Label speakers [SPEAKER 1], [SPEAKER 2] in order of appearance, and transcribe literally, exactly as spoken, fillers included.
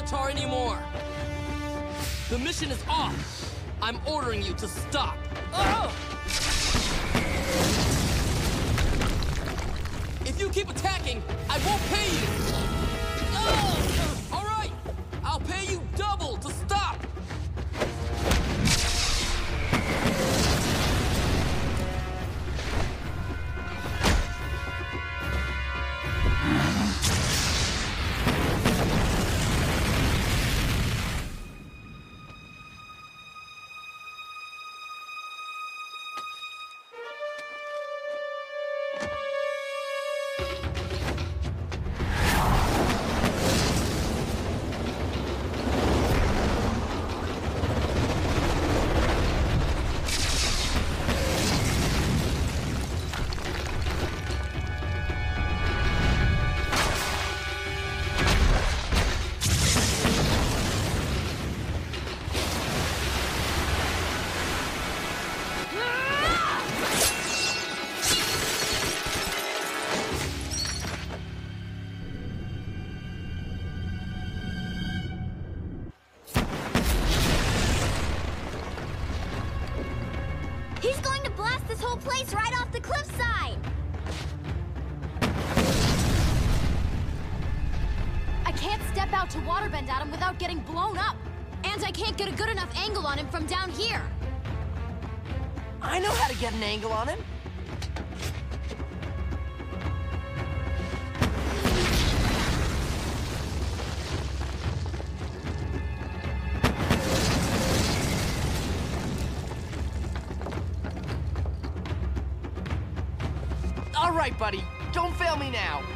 [SPEAKER 1] Avatar anymore. The mission is off. I'm ordering you to stop. Oh! If you keep attacking, I won't pay you. Oh! All right, I'll pay you double to stop.
[SPEAKER 2] Place right off the cliffside! I can't step out to waterbend at him without getting blown up. And I can't get a good enough angle on him from down here.
[SPEAKER 3] I know how to get an angle on him. All right, buddy. Don't fail me now.